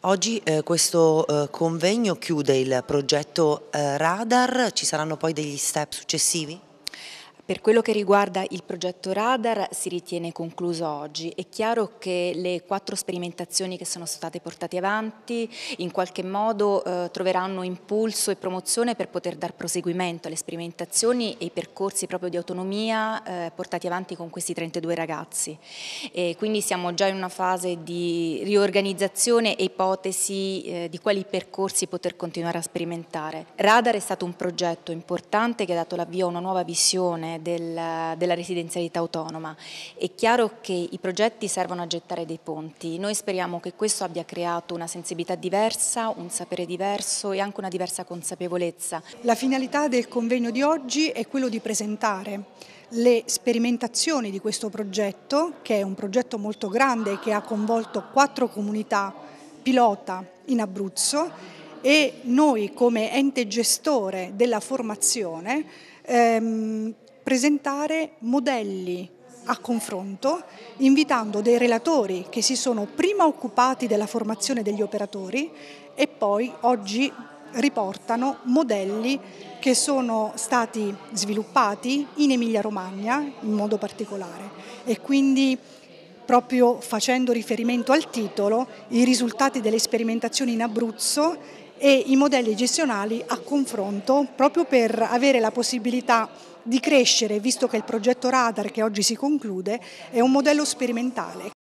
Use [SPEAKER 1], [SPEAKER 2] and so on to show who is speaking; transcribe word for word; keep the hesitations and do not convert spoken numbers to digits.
[SPEAKER 1] Oggi eh, questo eh, convegno chiude il progetto eh, Radar, ci saranno poi degli step successivi?
[SPEAKER 2] Per quello che riguarda il progetto Radar si ritiene concluso oggi. È chiaro che le quattro sperimentazioni che sono state portate avanti in qualche modo eh, troveranno impulso e promozione per poter dar proseguimento alle sperimentazioni e ai percorsi proprio di autonomia eh, portati avanti con questi trentadue ragazzi. E quindi siamo già in una fase di riorganizzazione e ipotesi eh, di quali percorsi poter continuare a sperimentare. Radar è stato un progetto importante che ha dato l'avvio a una nuova visione Del, della residenzialità autonoma. È chiaro che i progetti servono a gettare dei ponti. Noi speriamo che questo abbia creato una sensibilità diversa, un sapere diverso e anche una diversa consapevolezza.
[SPEAKER 3] La finalità del convegno di oggi è quello di presentare le sperimentazioni di questo progetto, che è un progetto molto grande che ha coinvolto quattro comunità pilota in Abruzzo, e noi come ente gestore della formazione ehm, presentare modelli a confronto, invitando dei relatori che si sono prima occupati della formazione degli operatori e poi oggi riportano modelli che sono stati sviluppati in Emilia-Romagna in modo particolare, e quindi, proprio facendo riferimento al titolo, i risultati delle sperimentazioni in Abruzzo e i modelli gestionali a confronto, proprio per avere la possibilità di crescere, visto che il progetto Radar che oggi si conclude è un modello sperimentale.